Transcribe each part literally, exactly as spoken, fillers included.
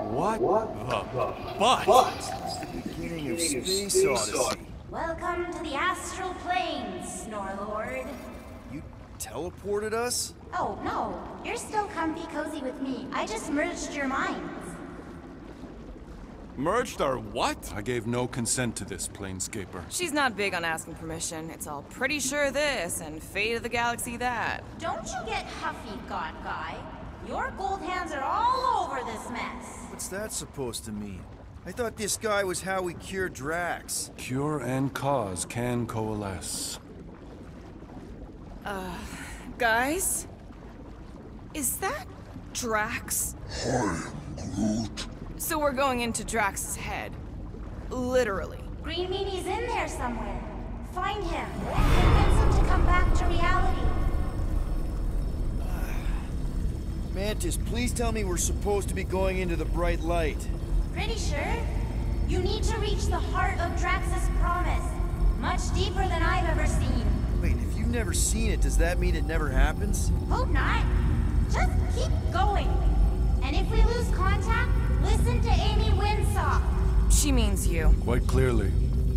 What, what the butt? The beginning of Space Odyssey. Welcome to the astral planes, Snorlord. You teleported us? Oh, no. You're still comfy cozy with me. I just merged your minds. Merged our what? I gave no consent to this, Planescaper. She's not big on asking permission. It's all pretty sure this and fate of the galaxy that. Don't you get huffy, God Guy. Your gold hands are all over this mess. What's that supposed to mean? I thought this guy was how we cure Drax. Cure and cause can coalesce. Uh, guys? Is that Drax? Hi, Groot. So we're going into Drax's head. Literally. Green Meanie's in there somewhere. Find him and convince him to come back to reality. Mantis, please tell me we're supposed to be going into the bright light. Pretty sure. You need to reach the heart of Drax's promise. Much deeper than I've ever seen. Wait, if you've never seen it, does that mean it never happens? Hope not. Just keep going. And if we lose contact, listen to Amy Winslow. She means you. Quite clearly.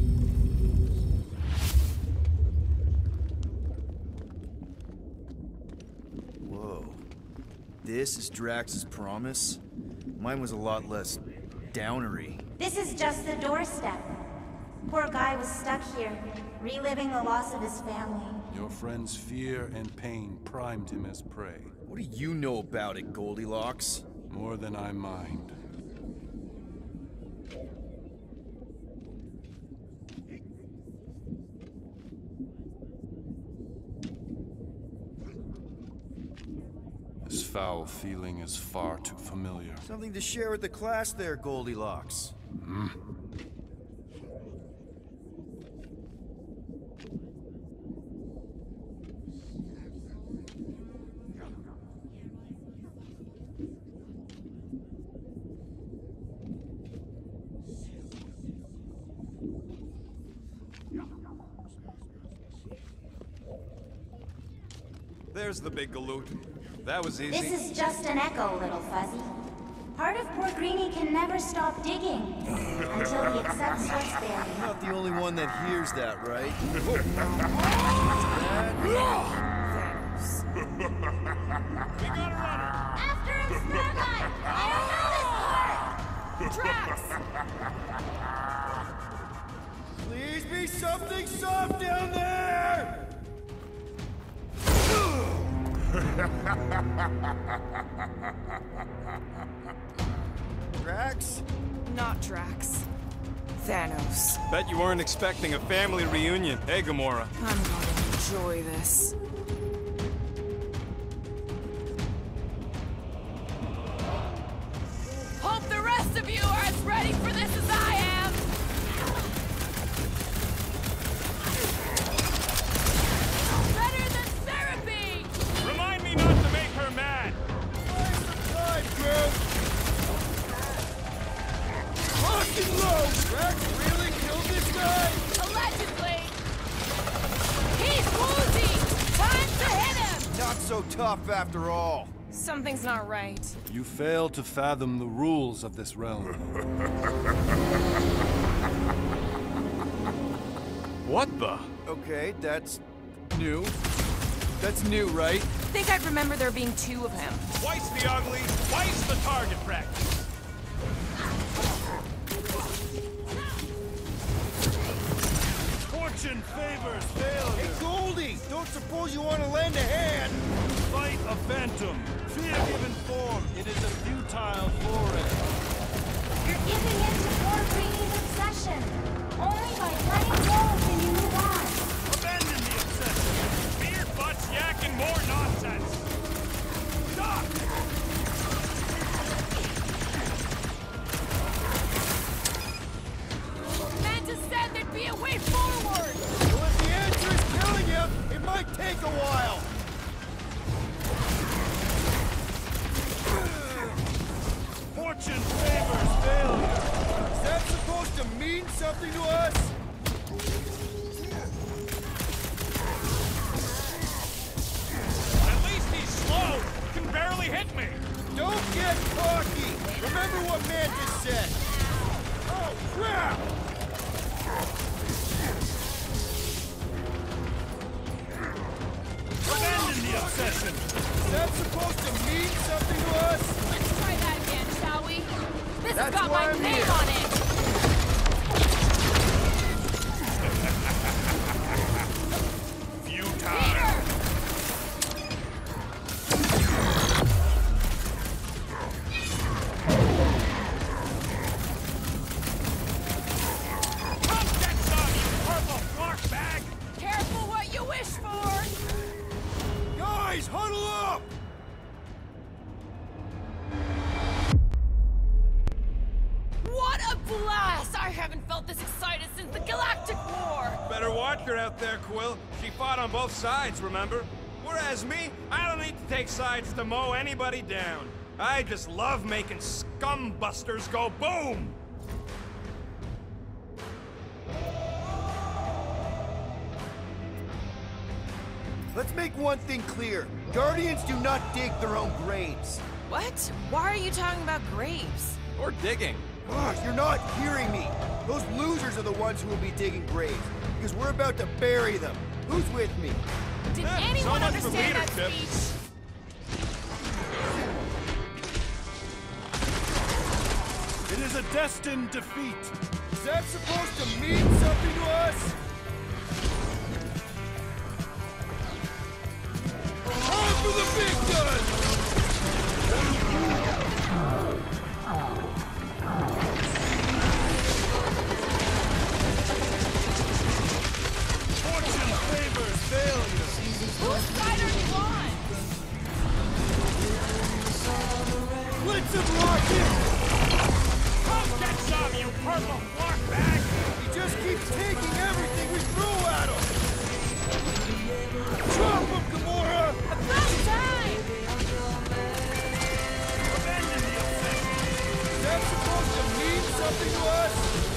Whoa. This is Drax's promise? Mine was a lot less downery. This is just the doorstep. Poor guy was stuck here, reliving the loss of his family. Your friend's fear and pain primed him as prey. What do you know about it, Goldilocks? More than I mind. This foul feeling is far too familiar. Something to share with the class there, Goldilocks. Hmm. There's the big galoot. That was easy. This is just an echo, little fuzzy. Part of poor Greenie can never stop digging until he accepts what's there. I'm not the only one that hears that, right? Thanos. We got a runner. After him, Snap Eye! I don't know this part! Drax! Please be something soft down there! Drax? Not Drax. Thanos. Bet you weren't expecting a family reunion, hey Gamora? I'm gonna enjoy this. Hope the rest of you are as ready for this as I am! Better than therapy! Remind me not to make her mad! Where's the time, Groot? Lock and load! Drax really killed this guy? Allegedly! He's woozy! Time to hit him! Not so tough after all. Something's not right. You fail to fathom the rules of this realm. What the? Okay, that's new. That's new, right? Think I'd remember there being two of him. Twice the ugly, twice the target practice. Fortune favors failure. Hey, Goldie! Don't suppose you want to lend a hand? Fight a phantom. Fear given form. It is a futile foray. You're giving in to poor Greenie's obsession. Only by letting go can you move on. Abandon the obsession. Beer butts yakking more nonsense. Stop! Mantis said there'd be a way forward! Well, if the answer is killing him, it might take a while. Fortune favors failure. Is that supposed to mean something to us? At least he's slow. Can barely hit me. Don't get cocky! Remember what man dead! Oh, crap! Abandon the obsession! Is that supposed to mean something to us? Let's try that again, shall we? This That's has got why my I'm name here. on it! Futile! Peter! Come get some, you purple flark bag! Careful what you wish for! Guys, huddle up! What a blast! I haven't felt this excited since the Galactic War! Better watch her out there, Quill. She fought on both sides, remember? Whereas me, I don't need to take sides to mow anybody down. I just love making scumbusters go boom! Let's make one thing clear. Guardians do not dig their own graves. What? Why are you talking about graves? Or digging. Ugh, you're not hearing me. Those losers are the ones who will be digging graves, because we're about to bury them. Who's with me? Did Eh, so anyone much for understand that leadership. speech? It is a destined defeat! Is that supposed to mean something to us? On for the big guns! Fortune favors failure! Whose side are you on? Blitz him, Rocket! Come get some, you purple flark bag! He just keeps taking everything we throw at him! Drop him, Gamora! About time! Abandon the obsession! Is that supposed to mean something to us?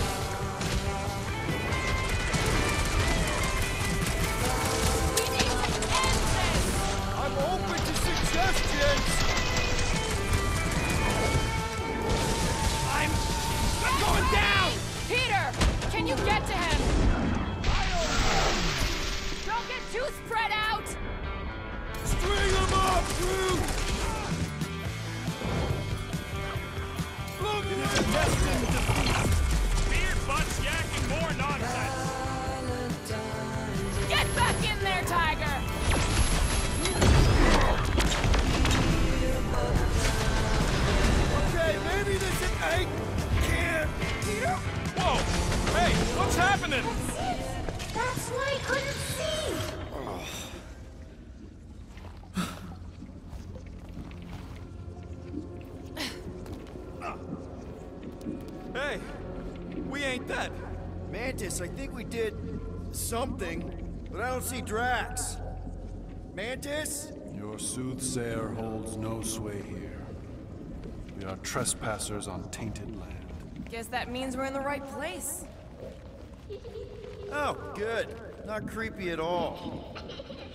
We need to end this! I'm open to suggestions! I'm... I'm going down! Peter! Can you get to him? Don't get too spread out! String him up, Groot! Look at him! Destined defeat! Beard butts yakking more nonsense! Get back in there, Tiger! Okay, maybe this is... I can't... Whoa! Hey, what's happening? That's why I couldn't see! Hey, we ain't dead. Mantis, I think we did something, but I don't see Drax. Mantis? Your soothsayer holds no sway here. We are trespassers on tainted land. Guess that means we're in the right place. Oh, good. Not creepy at all.